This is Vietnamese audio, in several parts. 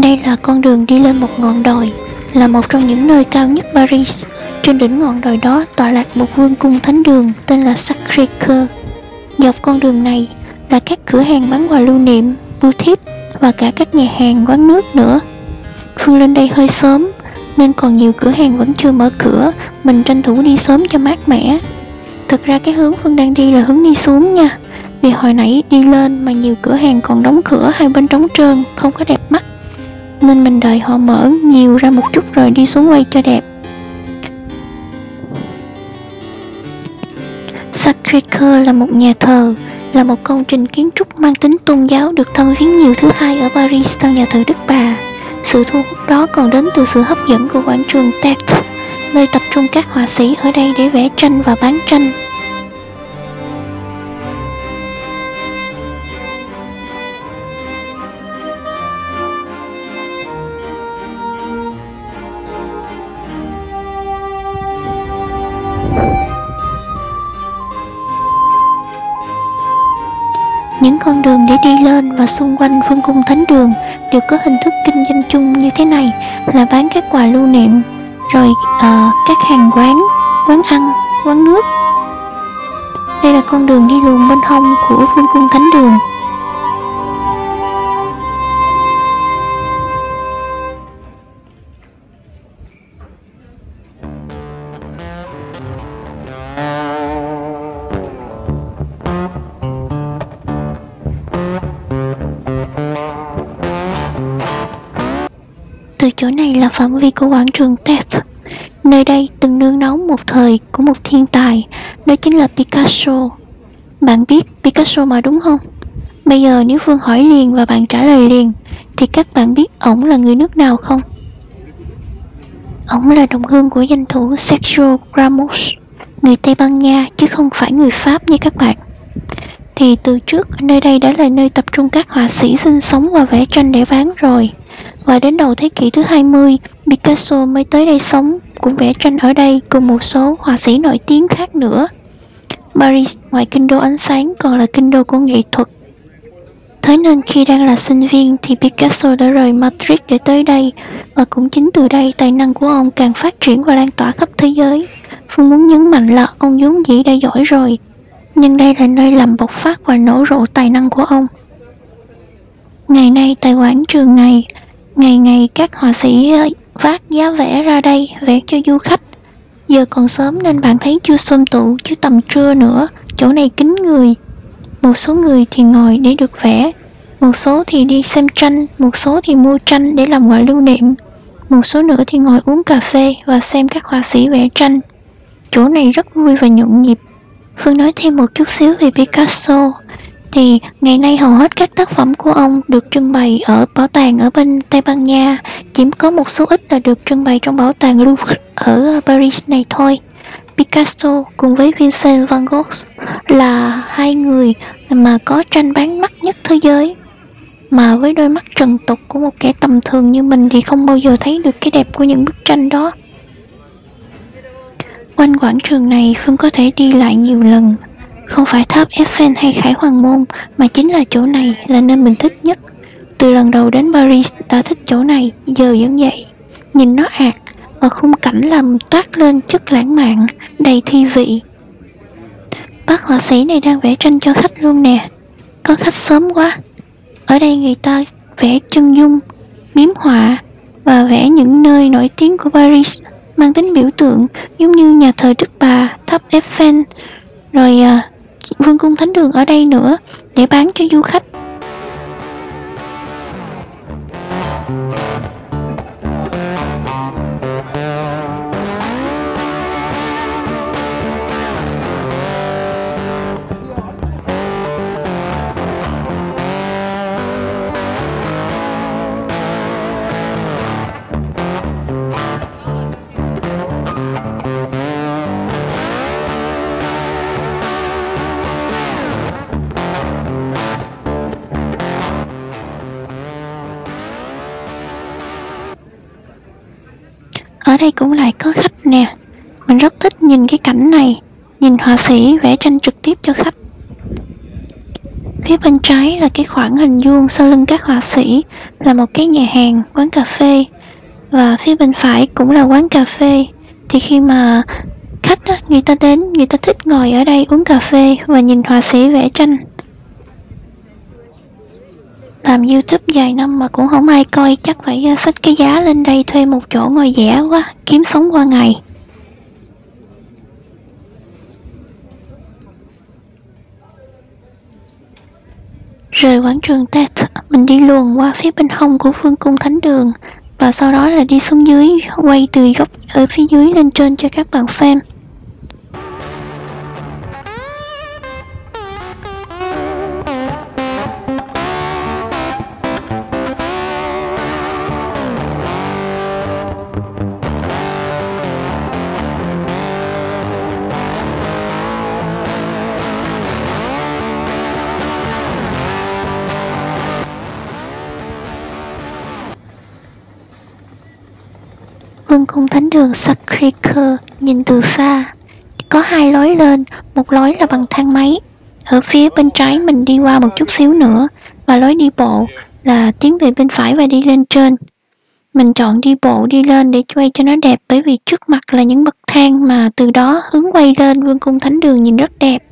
Đây là con đường đi lên một ngọn đồi, là một trong những nơi cao nhất Paris. Trên đỉnh ngọn đồi đó tọa lạc một vương cung thánh đường tên là Sacré-Cœur. Dọc con đường này là các cửa hàng bán quà lưu niệm, boutique và cả các nhà hàng quán nước nữa. Phương lên đây hơi sớm nên còn nhiều cửa hàng vẫn chưa mở cửa, mình tranh thủ đi sớm cho mát mẻ. Thực ra cái hướng Phương đang đi là hướng đi xuống nha, vì hồi nãy đi lên mà nhiều cửa hàng còn đóng cửa, hai bên trống trơn, không có đẹp mắt, nên mình đợi họ mở nhiều ra một chút rồi đi xuống quay cho đẹp. Sacré-Cœur là một nhà thờ, là một công trình kiến trúc mang tính tôn giáo được thăm viếng nhiều thứ hai ở Paris sau nhà thờ Đức Bà. Sự thu hút đó còn đến từ sự hấp dẫn của quảng trường Tate, nơi tập trung các họa sĩ ở đây để vẽ tranh và bán tranh. Những con đường để đi lên và xung quanh vương cung thánh đường đều có hình thức kinh doanh chung như thế này, là bán các quà lưu niệm, rồi các hàng quán ăn, quán nước. Đây là con đường đi luồn bên hông của vương cung thánh đường. Từ chỗ này là phạm vi của quảng trường Tate. Nơi đây từng nương náu một thời của một thiên tài, đó chính là Picasso. Bạn biết Picasso mà đúng không? Bây giờ nếu Phương hỏi liền và bạn trả lời liền, thì các bạn biết ổng là người nước nào không? Ổng là đồng hương của danh thủ Sergio Ramos, người Tây Ban Nha chứ không phải người Pháp như các bạn. Thì từ trước nơi đây đã là nơi tập trung các họa sĩ sinh sống và vẽ tranh để bán rồi. Và đến đầu thế kỷ thứ 20, Picasso mới tới đây sống, cũng vẽ tranh ở đây cùng một số họa sĩ nổi tiếng khác nữa. Paris ngoài kinh đô ánh sáng còn là kinh đô của nghệ thuật. Thế nên khi đang là sinh viên thì Picasso đã rời Madrid để tới đây, và cũng chính từ đây tài năng của ông càng phát triển và lan tỏa khắp thế giới. Phương muốn nhấn mạnh là ông vốn dĩ đã giỏi rồi, nhưng đây là nơi làm bộc phát và nổ rộ tài năng của ông. Ngày nay tại quảng trường này, ngày ngày các họa sĩ vác giá vẽ ra đây vẽ cho du khách. Giờ còn sớm nên bạn thấy chưa xôm tụ, chứ tầm trưa nữa chỗ này kín người. Một số người thì ngồi để được vẽ, một số thì đi xem tranh, một số thì mua tranh để làm quà lưu niệm, một số nữa thì ngồi uống cà phê và xem các họa sĩ vẽ tranh. Chỗ này rất vui và nhộn nhịp. Phương nói thêm một chút xíu về Picasso. Thì ngày nay hầu hết các tác phẩm của ông được trưng bày ở bảo tàng ở bên Tây Ban Nha, chỉ có một số ít là được trưng bày trong bảo tàng Louvre ở Paris này thôi. Picasso cùng với Vincent van Gogh là hai người mà có tranh bán mắc nhất thế giới, mà với đôi mắt trần tục của một kẻ tầm thường như mình thì không bao giờ thấy được cái đẹp của những bức tranh đó. Quanh quảng trường này Phương có thể đi lại nhiều lần. Không phải tháp Eiffel hay Khải Hoàn Môn, mà chính là chỗ này là nơi mình thích nhất. Từ lần đầu đến Paris đã thích chỗ này, giờ vẫn vậy. Nhìn nó ạt và khung cảnh làm toát lên chất lãng mạn, đầy thi vị. Bác họa sĩ này đang vẽ tranh cho khách luôn nè. Có khách sớm quá. Ở đây người ta vẽ chân dung, biếm họa và vẽ những nơi nổi tiếng của Paris mang tính biểu tượng, giống như nhà thờ Đức Bà, tháp Eiffel, rồi vương cung thánh đường ở đây nữa, để bán cho du khách. Ở đây cũng lại có khách nè. Mình rất thích nhìn cái cảnh này, nhìn họa sĩ vẽ tranh trực tiếp cho khách. Phía bên trái là cái khoảng hình vuông sau lưng các họa sĩ, là một cái nhà hàng, quán cà phê. Và phía bên phải cũng là quán cà phê. Thì khi mà khách á, người ta đến, người ta thích ngồi ở đây uống cà phê và nhìn họa sĩ vẽ tranh. Làm YouTube vài năm mà cũng không ai coi, chắc phải xách cái giá lên đây thuê một chỗ ngồi vẽ quá, kiếm sống qua ngày. Rời quảng trường Tate, mình đi luồn qua phía bên hông của Vương cung Thánh đường và sau đó là đi xuống dưới, quay từ góc ở phía dưới lên trên cho các bạn xem. Vương cung Thánh đường Sacré-Cœur nhìn từ xa, có hai lối lên, một lối là bằng thang máy. Ở phía bên trái mình đi qua một chút xíu nữa, và lối đi bộ là tiến về bên phải và đi lên trên. Mình chọn đi bộ đi lên để quay cho nó đẹp, bởi vì trước mặt là những bậc thang mà từ đó hướng quay lên Vương cung Thánh đường nhìn rất đẹp.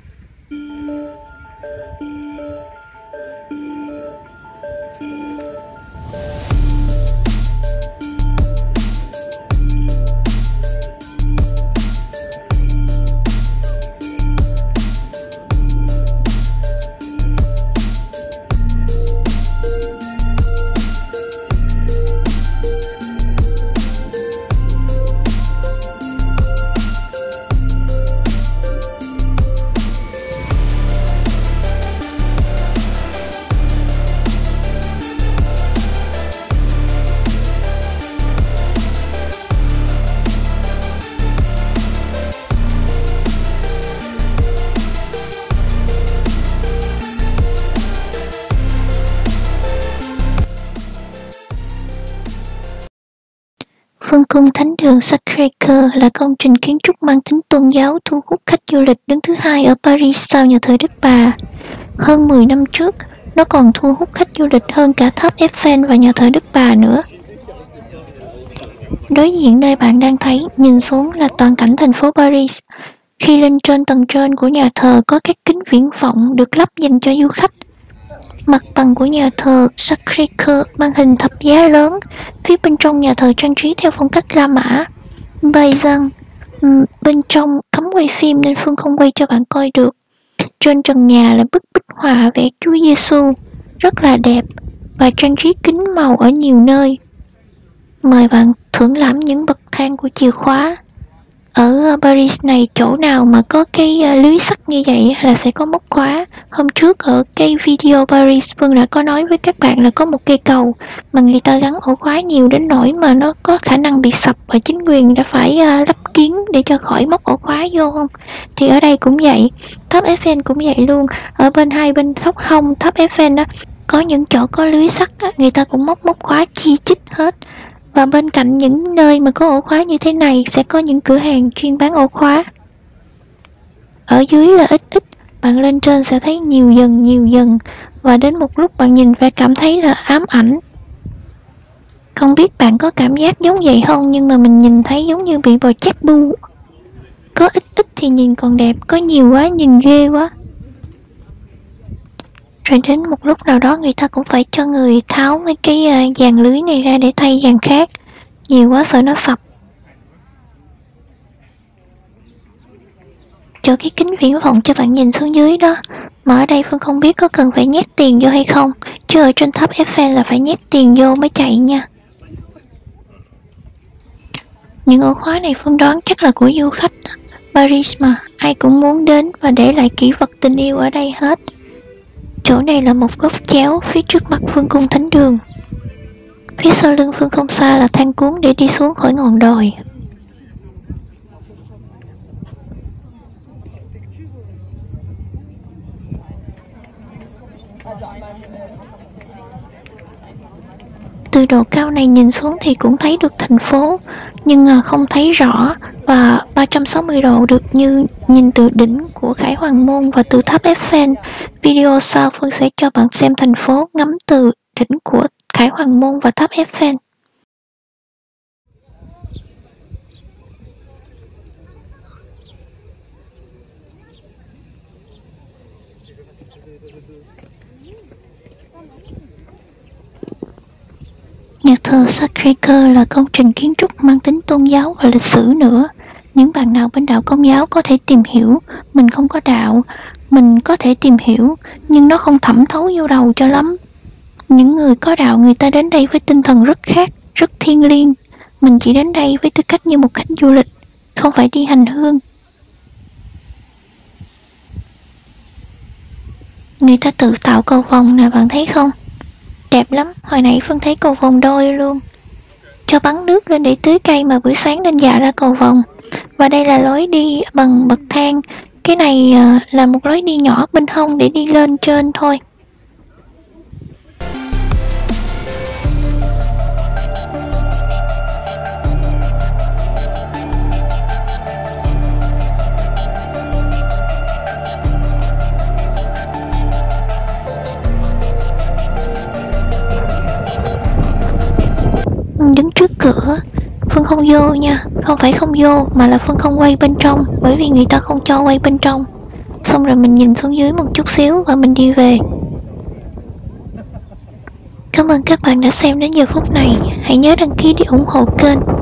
Vương cung Thánh đường Sacré-Cœur là công trình kiến trúc mang tính tôn giáo thu hút khách du lịch đứng thứ hai ở Paris sau nhà thờ Đức Bà. Hơn 10 năm trước, nó còn thu hút khách du lịch hơn cả tháp Eiffel và nhà thờ Đức Bà nữa. Đối diện nơi bạn đang thấy, nhìn xuống là toàn cảnh thành phố Paris. Khi lên trên tầng trên của nhà thờ có các kính viễn vọng được lắp dành cho du khách. Mặt bằng của nhà thờ Sacré-Cœur mang hình thập giá lớn, phía bên trong nhà thờ trang trí theo phong cách La Mã. Bày rằng bên trong cấm quay phim nên Phương không quay cho bạn coi được. Trên trần nhà là bức bích họa vẽ Chúa Giêsu rất là đẹp và trang trí kính màu ở nhiều nơi. Mời bạn thưởng lãm những bậc thang của chìa khóa. Ở Paris này, chỗ nào mà có cái lưới sắt như vậy là sẽ có móc khóa. Hôm trước ở cái video Paris, Phương đã có nói với các bạn là có một cây cầu mà người ta gắn ổ khóa nhiều đến nỗi mà nó có khả năng bị sập và chính quyền đã phải lắp kiến để cho khỏi móc ổ khóa vô không. Thì ở đây cũng vậy, tháp Eiffel cũng vậy luôn. Ở bên hai bên góc hông tháp Eiffel đó, có những chỗ có lưới sắt á, người ta cũng móc khóa chi chít hết. Và bên cạnh những nơi mà có ổ khóa như thế này sẽ có những cửa hàng chuyên bán ổ khóa. Ở dưới là ít ít, bạn lên trên sẽ thấy nhiều dần và đến một lúc bạn nhìn phải cảm thấy là ám ảnh. Không biết bạn có cảm giác giống vậy không, nhưng mà mình nhìn thấy giống như bị bò chét bu. Có ít ít thì nhìn còn đẹp, có nhiều quá nhìn ghê quá. Rồi đến một lúc nào đó người ta cũng phải cho người tháo mấy cái dàn lưới này ra để thay dàn khác. Nhiều quá sợ nó sập. Chỗ cái kính viễn vọng cho bạn nhìn xuống dưới đó. Mà ở đây Phương không biết có cần phải nhét tiền vô hay không. Chứ ở trên tháp Eiffel là phải nhét tiền vô mới chạy nha. Những ổ khóa này Phương đoán chắc là của du khách. Paris mà, ai cũng muốn đến và để lại kỷ vật tình yêu ở đây hết. Chỗ này là một góc chéo phía trước mặt Vương cung Thánh đường. Phía sau lưng Phương không xa là thang cuốn để đi xuống khỏi ngọn đồi. Từ độ cao này nhìn xuống thì cũng thấy được thành phố. nhưng không thấy rõ, và 360 độ được như nhìn từ đỉnh của Khải Hoàn Môn và từ tháp Eiffel. Video sau Phương sẽ cho bạn xem thành phố ngắm từ đỉnh của Khải Hoàn Môn và tháp Eiffel. Nhà thờ Sacré-Cœur là công trình kiến trúc mang tính tôn giáo và lịch sử nữa. Những bạn nào bên đạo Công giáo có thể tìm hiểu, mình không có đạo, mình có thể tìm hiểu, nhưng nó không thẩm thấu vô đầu cho lắm. Những người có đạo người ta đến đây với tinh thần rất khác, rất thiêng liêng. Mình chỉ đến đây với tư cách như một khách du lịch, không phải đi hành hương. Người ta tự tạo cầu vồng nè, bạn thấy không? Đẹp lắm, hồi nãy Phương thấy cầu vồng đôi luôn. Cho bắn nước lên để tưới cây mà buổi sáng nên dạ ra cầu vồng. Và đây là lối đi bằng bậc thang. Cái này là một lối đi nhỏ bên hông để đi lên trên thôi. Đứng trước cửa, Phương không vô nha, không phải không vô mà là Phương không quay bên trong, bởi vì người ta không cho quay bên trong. Xong rồi mình nhìn xuống dưới một chút xíu và mình đi về. Cảm ơn các bạn đã xem đến giờ phút này. Hãy nhớ đăng ký để ủng hộ kênh.